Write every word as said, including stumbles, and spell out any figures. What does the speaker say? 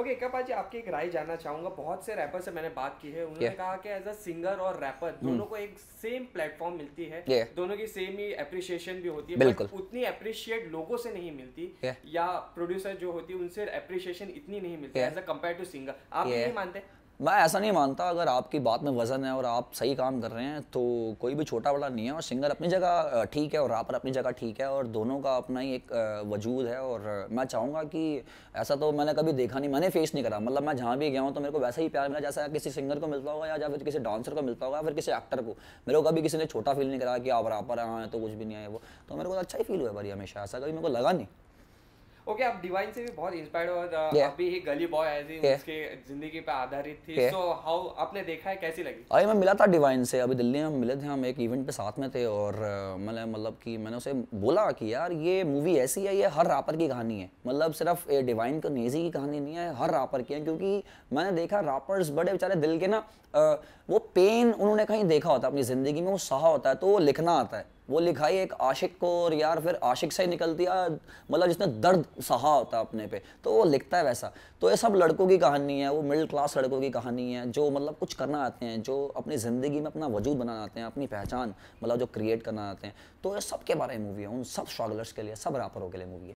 Okay कपा जी, आपकी एक राय जानना चाहूंगा। बहुत से रैपर से मैंने बात की है, उन्होंने Yeah. कहा कि एज अ सिंगर और रैपर दोनों को एक सेम प्लेटफॉर्म मिलती है, Yeah. दोनों की सेम ही अप्रिसिएशन भी होती है, बिल्कुल। बट उतनी अप्रिशिएट लोगों से नहीं मिलती, Yeah. या प्रोड्यूसर जो होती है उनसे अप्रिसिएशन इतनी नहीं मिलती Yeah. As a compare to singer. आप भी Yeah. यही मानते हैं? मैं ऐसा नहीं मानता। अगर आपकी बात में वजन है और आप सही काम कर रहे हैं तो कोई भी छोटा बड़ा नहीं है, और सिंगर अपनी जगह ठीक है और रैपर अपनी जगह ठीक है, और दोनों का अपना ही एक वजूद है। और मैं चाहूँगा कि ऐसा तो मैंने कभी देखा नहीं, मैंने फेस नहीं करा। मतलब मैं जहाँ भी गया हूँ तो मेरे को वैसा ही प्यार मिला जैसा किसी सिंगर को मिलता होगा, या फिर किसी डांसर को मिलता होगा, या फिर किसी एक्टर को। मेरे को कभी किसी ने छोटा फील नहीं करा कि आप रैपर हैं तो कुछ भी नहीं है वो। तो मेरे को अच्छा ही फील हुआ भाई हमेशा, ऐसा कभी मेरे को लगा नहीं। ओके okay, आप डिवाइन से भी बहुत इंस्पायर्ड हो, और yeah. अभी ही गली बॉय एज yeah. उसके जिंदगी पे आधारित थी। yeah. सो so, हाउ आपने देखा है, कैसी लगी? अरे मैं मिला था डिवाइन से, अभी दिल्ली में हम मिले थे, हम एक इवेंट पे साथ में थे। और मैंने मतलब कि मैंने उसे बोला कि यार ये मूवी ऐसी है, ये हर रैपर की कहानी है। मतलब सिर्फ डिवाइन को नेजी की कहानी नहीं है, हर रैपर की है। क्योंकि मैंने देखा रैपर्स बड़े बेचारे दिल के ना, वो पेन उन्होंने कहीं देखा होता है अपनी ज़िंदगी में, वो सहा होता है, तो वो लिखना आता है। वो लिखाई एक आशिक को, और यार फिर आशिक से ही निकलती है, मतलब जिसने दर्द सहा होता है अपने पे, तो वो लिखता है वैसा। तो ये सब लड़कों की कहानी है, वो मिडिल क्लास लड़कों की कहानी है जो मतलब कुछ करना आते हैं, जो अपनी ज़िंदगी में अपना वजूद बनाना आते हैं, अपनी पहचान मतलब जो क्रिएट करना आते हैं। तो ये सब के बारे में मूवी है, उन सब स्ट्रगलर्स के लिए, सब रैपरों के लिए मूवी है।